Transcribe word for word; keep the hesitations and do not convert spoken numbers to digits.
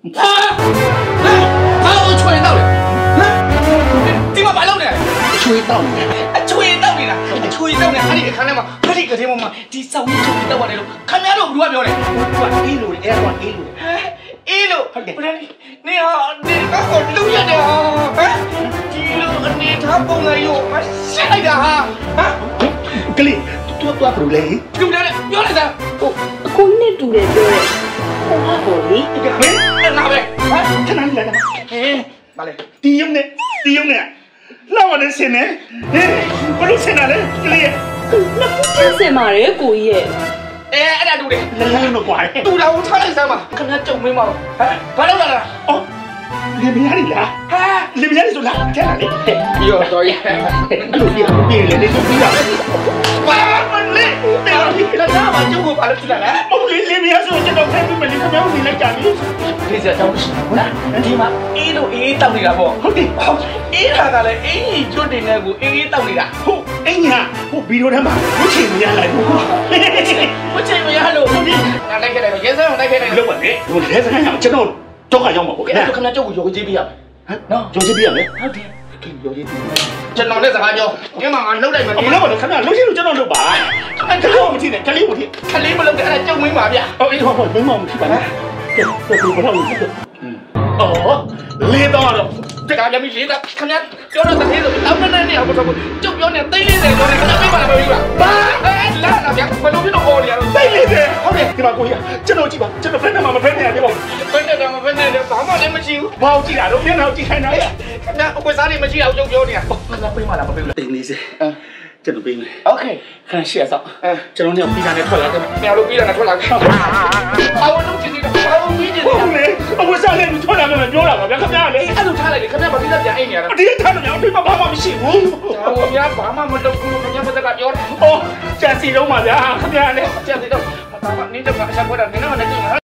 ဘာလို့ချွေတော့လဲဟမ်ဒီမှာဘာလုပ်နေလဲချွေတော့နေအချွေတော့နေတာအချွေတော့နေအဲ့ဒီအခန်းထဲမှာခရီးကလေးပေါ်မှာဒီစောင်းကြီးချွေတော့ရတယ်လို့ခင်ဗျားတို့ဘယ်သူကပြောလဲသူကအေးလို့အဲ့ကောင်အေးလို့အေးလို့ဟုတ်တယ်ဘယ်လဲနေဟာဒီကတော့လူရတယ်ဟမ်ဒီလိုအနေထားပုံစံရောမရှိလိုက်တာဟာဟမ်ကလေးတူတူဘယ်လိုလဲတူတယ်ပြောလိုက်စမ်းဟိုအခုနဲ့တူတယ်ပြောတယ်ဟိုဟာပေါ်လေဟဲ့နားပဲဟမ်ခဏလေးလာဟဲ့ဘာလဲတီးရုံနဲ့တီးရုံနဲ့လောက်ရတဲ့စင်နဲ့ဟဲ့ဘယ်လိုစင်တာလဲကလေးနှစ်ခုချင်းစင်ပါတယ်ကိုကြီးရဲ့အဲအဲ့ဒါတူတယ်လည်းလည်းမကွာတူတာကိုထားလိုက်စမ်းပါခဏကြုံမင်းပါဟမ်ဘာလုပ်လာလဲအော်လေမရည်လားဟာလေမရည်ဆိုလားကျန်လာလေပြီးတော့တော်ရဲ့အဲ့လိုပြပြလေလေပြီးတာဘာမလဲတော်ပြီခဏမှကျုပ်ကိုဘာလို့ထလာလဲဟုတ်လေလေမရည်ဆိုကျွန်တော်ဖက်ပြီးမလေးခမောင်းနေလိုက်ကြပြီဒီစက်တော့ရှိဘူးလားဒီမှာအေးလို့အေးတောက်နေတာပေါ့ဟုတ်တယ်ဟုတ်အေးတာကလည်းအင်းကြီးကျွတ်တင်တဲ့ကိုအေးအေးတောက်နေတာဟုတ်အင်းကြီးဟိုဗီဒီယိုထဲမှာဝှချင်မရလိုက်ဘူးဝှချင်မရလို့ဟုတ်ပြီငါလိုက်ခဲ့တယ်ရဲစမ်းအောင်လိုက်ခဲ့တယ်လို့ပါလေဟိုရဲစမ်းအောင်ကျွန်တော်တော့ခါရောက်မှာပေါ့အဲ့ဒါခဏကြောက်ကိုရောကြီးပြရမယ်ဟမ်နော်ရောကြီးပြရမယ်ဟုတ်တယ်ကင်းရောကြီးကျွန်တော်နဲ့စကားပြောကျမငါလှုပ်လိုက်မယ်ဒီလောက်တော့ခဏလှုပ်ရှင်လို့ကျွန်တော်လှုပ်ပါအဲ့ဒါတော့မထီးနဲ့ကလေးမထီးကလေးမလှုပ်တဲ့အဲ့ဒါကြောက်မင်းပါဗျဟုတ်အေးဟုတ်ဟုတ်မင်းမမထီးပါနဲ့ကဲတော့ဘယ်လိုလုပ်လဲအော်လေးတော့တော့တကယ်လည်းမလေးတော့ခင်ဗျာပြောတော့တကယ်လို့အောက်နဲ့နဲ့အောင်တော့ကျုပ်ပြောနေသိလေးတယ်ပြောနေခင်ဗျာပြပါလားမပြောဘူးလားဘာအဲလာလာဗျဘယ်လိုဖြစ်တော့အော်နေရတော့သိလေးတယ်ဟုတ်တယ်ဒီမှာကိုကြီးကျွန်တော်ကြည့်ပါကျွန်တော်ဖက်နေမှာမဖက်နေရသေးပါဘူးဖက်နေတာမဖက်နေတယ်ဘာမှလည်းမရှိဘူးဘာကြည့်တာတော့မျက်နှာကြည့်ခိုင်းတာခင်ဗျာအကွက်စားတွေမရှိအောင်ကျုပ်ပြောနေတာခင်ဗျာပြေးမလားမပြေးဘူးလားတင်းနေစေကျွန်တော်ပြေးမယ်โอเคခဏရှေ့ဆောက်ကျွန်တော်เนี่ยပြီးတာနဲ့ထွက်လာတယ်။ပြန်လို့ပြီးတာနဲ့ထွက်လာခဲ့။အဝလုံးကြည့်နေတာအဝလုံးကြည့်နေတာဟုတ်လေအဝစားလေးထွက်လာမယ်ပြောတာပါဗျာခင်ဗျာလေအဲ့လိုထားလိုက်လေခင်ဗျာမပြီးတော့ပြန်အိမ်နေရတာ။ဒီထားလို့များဒီမှာဘာမှမရှိဘူး။ဟိုများဘာမှမလုပ်ဘူးခင်ဗျာမတက်ကပြောတယ်။အော်ကြံစီတော့ပါဗျာခင်ဗျာလေကြံစီတော့ဘာမှနင်းတော့အစားပေါ်တာနင်းတော့လည်း